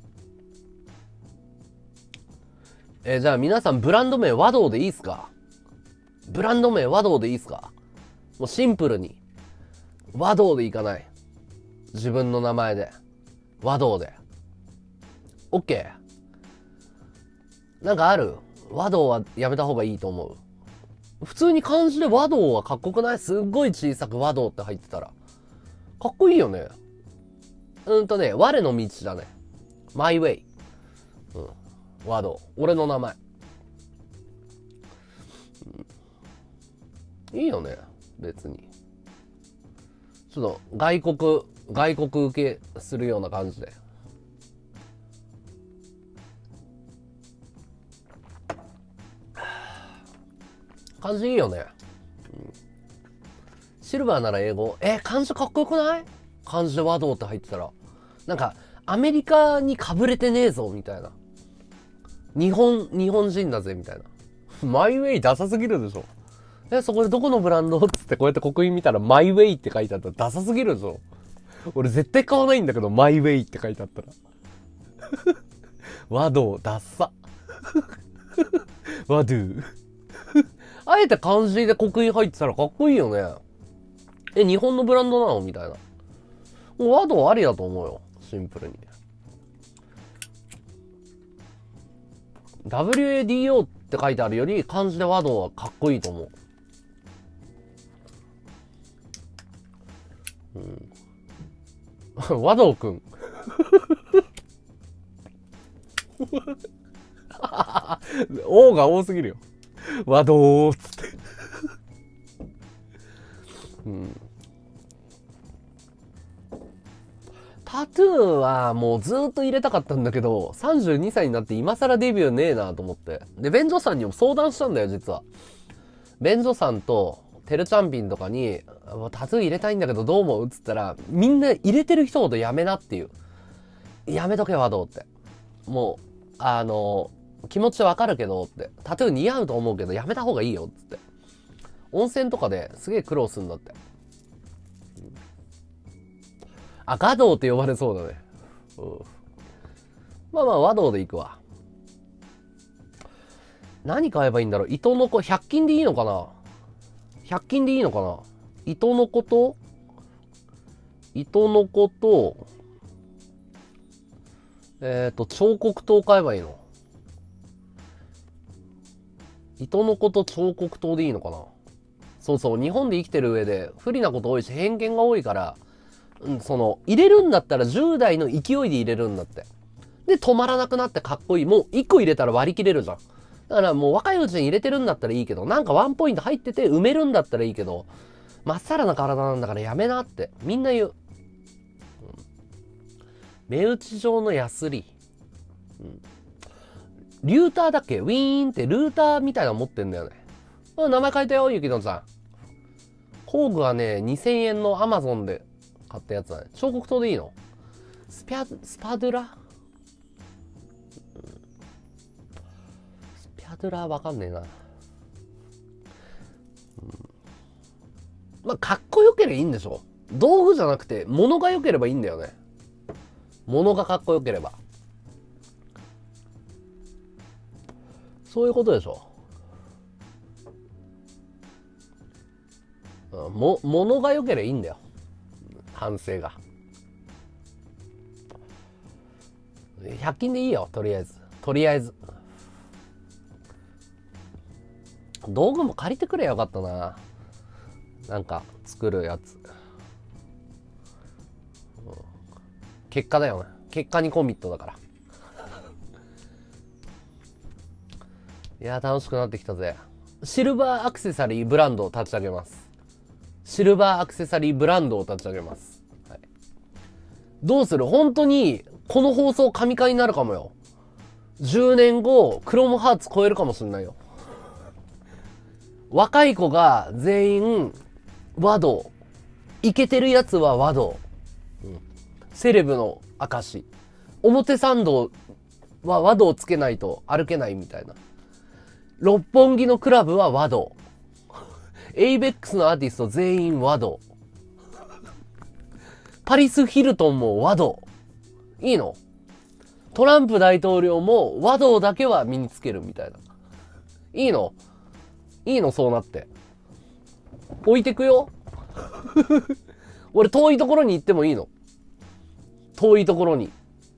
じゃあ皆さんブランド名和道でいいっすか？ブランド名和道でいいっすか？もうシンプルに。和道でいかない。自分の名前で。和道で。OK。なんかある？和道はやめた方がいいと思う。普通に漢字で和道はかっこよくない？すっごい小さく和道って入ってたら。かっこいいよね。我の道だね。マイウェイ。和道。俺の名前。いいよね。別に。ちょっと外国受けするような感じで。漢字いいよね。シルバーなら英語。漢字かっこよくない？漢字で和道って入ってたら。なんか、アメリカにかぶれてねえぞ、みたいな。日本人だぜ、みたいな。マイウェイダサすぎるでしょ。そこでどこのブランドつってこうやって刻印見たらマイウェイって書いてあったらダサすぎるでしょ。俺絶対買わないんだけど、マイウェイって書いてあったら。和道、ダッサ。和ドゥ。あえて漢字で刻印入ってたらかっこいいよね。日本のブランドなのみたいな。和道ありだと思うよ。シンプルに。WADO って書いてあるより漢字で和道はかっこいいと思う。和道くん。O が多すぎるよ。和道ーっつって。 タトゥーはもうずっと入れたかったんだけど、32歳になって今更デビューねえなと思って。で、便所さんにも相談したんだよ、実は。便所さんと、テルチャンピンとかに、タトゥー入れたいんだけどどう思うっつったら、みんな入れてる人ほどやめなっていう。やめとけはどうって。もう、気持ちわかるけどって。タトゥー似合うと思うけどやめた方がいいよっつって。温泉とかですげえ苦労するんだって。あ、華道って呼ばれそうだね。うん。まあまあ、和道で行くわ。何買えばいいんだろう。糸の子、100均でいいのかな ?100 均でいいのかな。糸の子と、彫刻刀買えばいいの。糸の子と彫刻刀でいいのかな。そうそう、日本で生きてる上で不利なこと多いし偏見が多いから、入れるんだったら10代の勢いで入れるんだって。で、止まらなくなってかっこいい。もう1個入れたら割り切れるじゃん。だからもう若いうちに入れてるんだったらいいけど、なんかワンポイント入ってて埋めるんだったらいいけど、まっさらな体なんだからやめなって。みんな言う。目打ち状のヤスリ。リューターだっけウィーンってルーターみたいなの持ってんだよね。名前変えたよ、ゆきのさん。工具はね、2000円のアマゾンで買ったやつだね。彫刻刀でいいの？スパドゥラ？スパドゥラわかんねえな。まあ、かっこよければいいんでしょ。道具じゃなくて、物が良ければいいんだよね。物がかっこよければ。そういうことでしょ。物が良ければいいんだよ。反省が。100均でいいよ、とりあえず。道具も借りてくれよかったな。なんか、作るやつ。結果だよね。結果にコミットだから。いや、楽しくなってきたぜ。シルバーアクセサリーブランドを立ち上げます。はい、どうする？本当に、この放送神回になるかもよ。10年後、クロムハーツ超えるかもしんないよ。若い子が全員、和道。イケてるやつは和道。セレブの証。表参道は和道つけないと歩けないみたいな。六本木のクラブは和道。エイベックスのアーティスト全員和道。パリス・ヒルトンも和道。いいの？トランプ大統領も和道だけは身につけるみたいな。いいの？そうなって。置いてくよ。俺遠いところに行ってもいいの？遠いところに。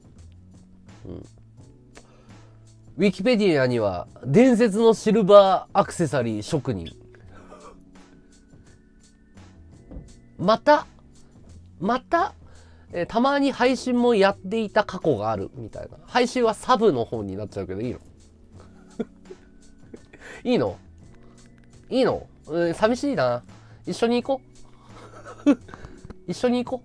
ウィキペディアには伝説のシルバーアクセサリー職人。また、たまに配信もやっていた過去があるみたいな。配信はサブの方になっちゃうけどいいの？いいの？寂しいな。一緒に行こう。一緒に行こ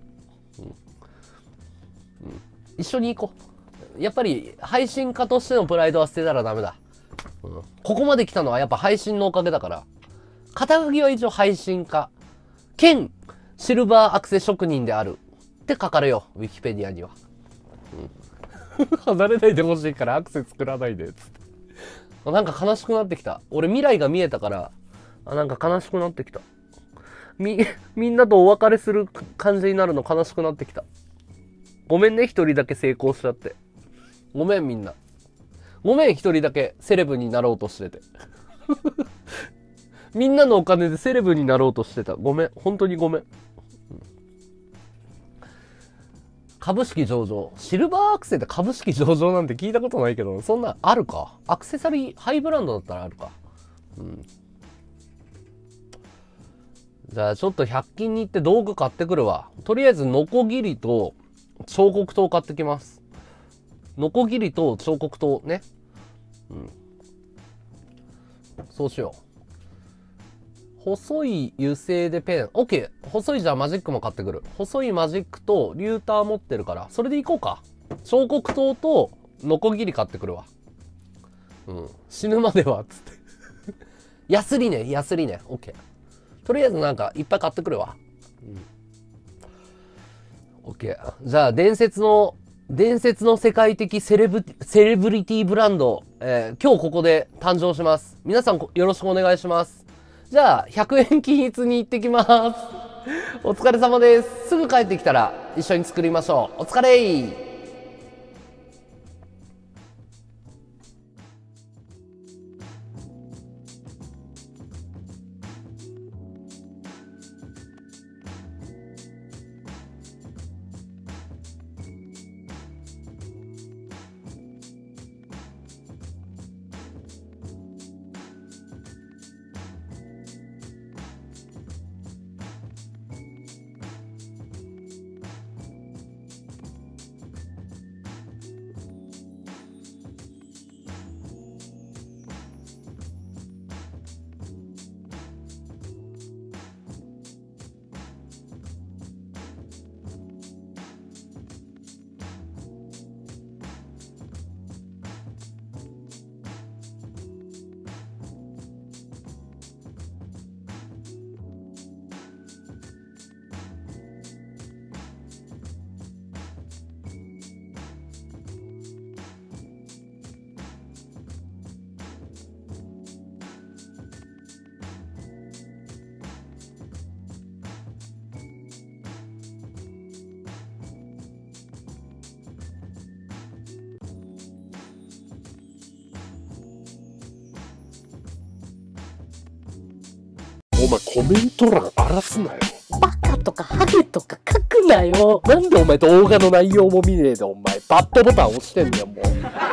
う。やっぱり配信家としてのプライドは捨てたらダメだ。ここまで来たのはやっぱ配信のおかげだから。肩書きは一応配信家。兼シルバーアクセ職人である。って書かれよ。ウィキペディアには。離れないでほしいからアクセ作らないで。つって。なんか悲しくなってきた。俺未来が見えたから、なんか悲しくなってきた。みんなとお別れする感じになるの悲しくなってきた。ごめんね、一人だけ成功しちゃって。ごめん、みんな。ごめん、一人だけセレブになろうとしてて。みんなのお金でセレブになろうとしてた。ごめん。本当にごめん。株式上場。シルバーアクセで株式上場なんて聞いたことないけど、そんなあるか？アクセサリー、ハイブランドだったらあるか。じゃあちょっと100均に行って道具買ってくるわ。とりあえずノコギリと彫刻刀買ってきます。ノコギリと彫刻刀ね。そうしよう。 細い油性でペン。OK。細いじゃあマジックも買ってくる。細いマジックとリューター持ってるから、それでいこうか。彫刻刀とノコギリ買ってくるわ。うん。死ぬまでは、つって。ヤスリね、ヤスリね。OK。とりあえずなんかいっぱい買ってくるわ。うん。OK。じゃあ伝説の世界的セレブリティブランド、今日ここで誕生します。皆さんよろしくお願いします。じゃあ、100円均一に行ってきます。お疲れ様です。すぐ帰ってきたら一緒に作りましょう。お疲れ。 お前コメント欄荒らすなよ。 バカとかハゲとか書くなよ。 なんでお前動画の内容も見ねえでお前バッドボタン押してんだよもう。